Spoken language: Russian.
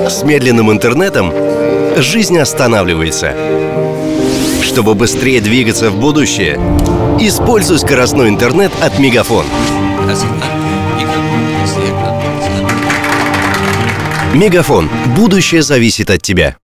С медленным интернетом жизнь останавливается. Чтобы быстрее двигаться в будущее, используй скоростной интернет от Мегафон. Мегафон. Будущее зависит от тебя.